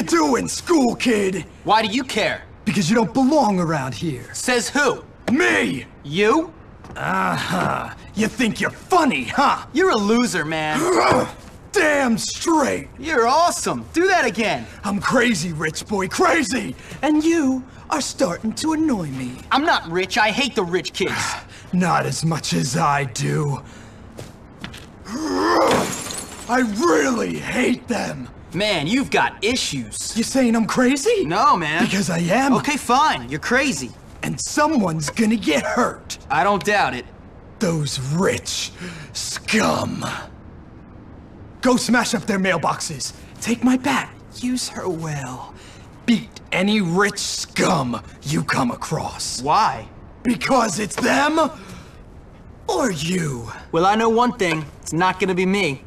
doing, school kid? Why do you care? Because you don't belong around here. Says who? Me! You? Uh-huh. You think you're funny, huh? You're a loser, man. Damn straight! You're awesome. Do that again. I'm crazy, rich boy, crazy! And you are starting to annoy me. I'm not rich. I hate the rich kids. Not as much as I do. I really hate them. Man, you've got issues. You saying I'm crazy? No, man. Because I am. Okay, fine. You're crazy. And someone's gonna get hurt. I don't doubt it. Those rich scum. Go smash up their mailboxes. Take my bat. Use her well. Beat any rich scum you come across. Why? Because it's them or you. Well, I know one thing. It's not gonna be me.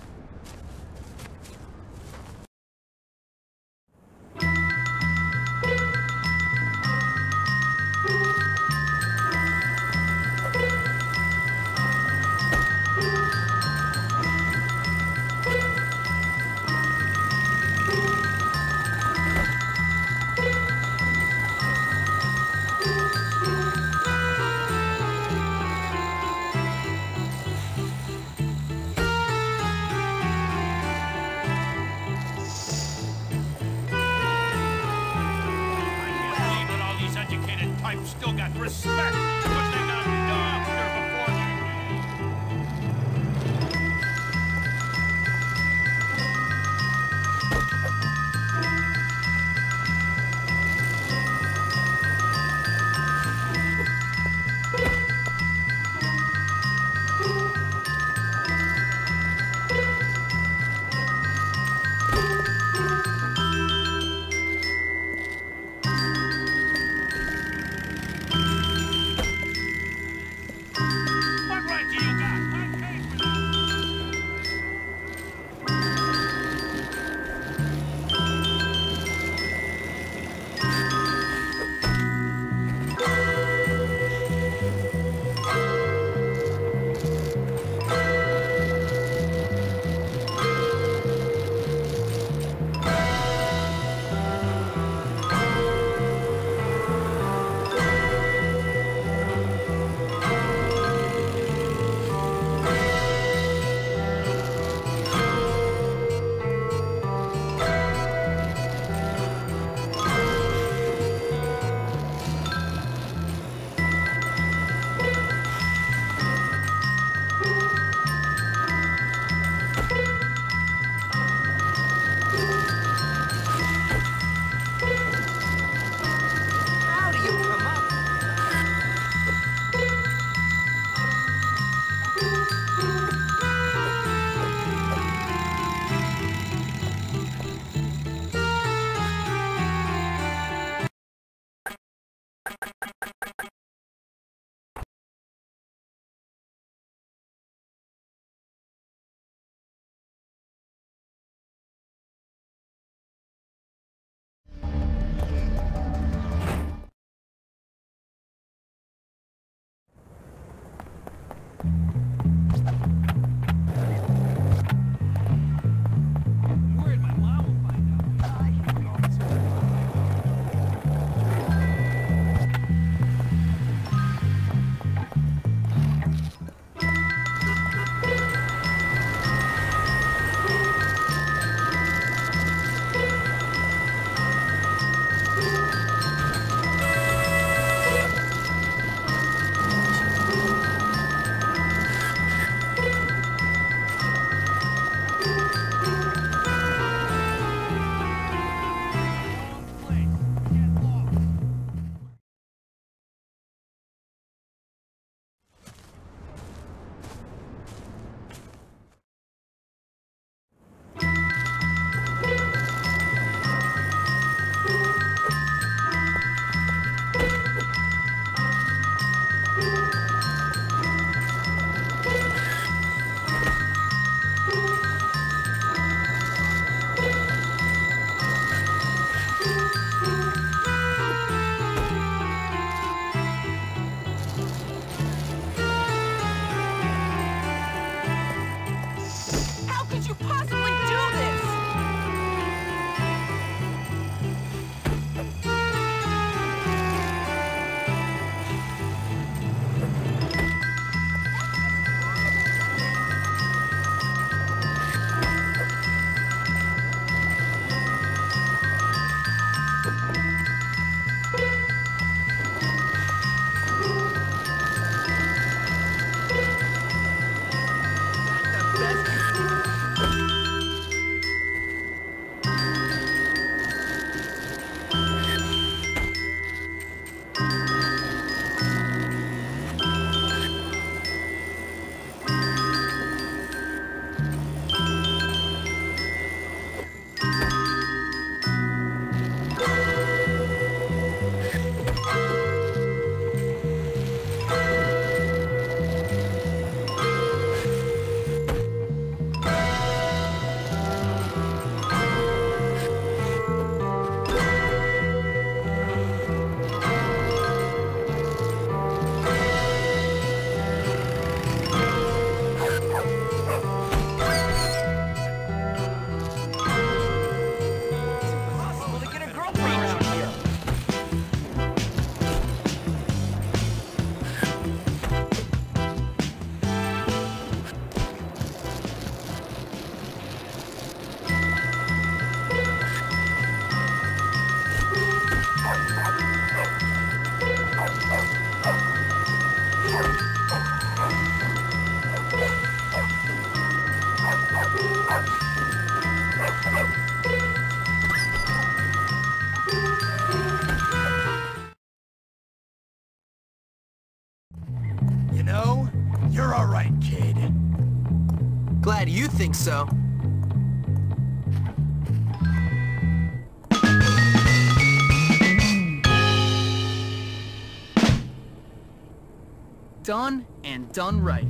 Still got respect because they got a doctor before You know, you're all right, kid. Glad you think so. Done and done right.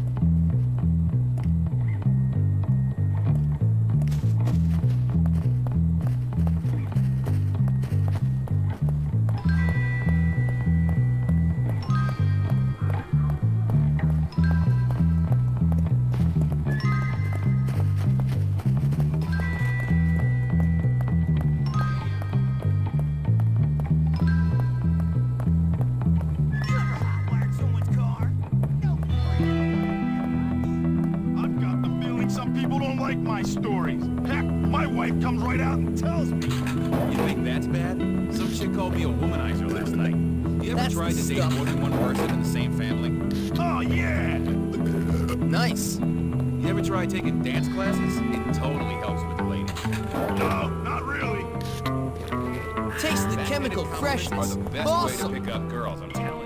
Some people don't like my stories. Heck, my wife comes right out and tells me. You think that's bad? Some chick called me a womanizer last night. You ever That's tried the to date stuff. more than one person in the same family? Oh, yeah! Nice. You ever tried taking dance classes? It totally helps with the ladies. No, not really. Taste the Fat-headed chemical compliments freshness. are the best Awesome. way to pick up girls, I'm telling you.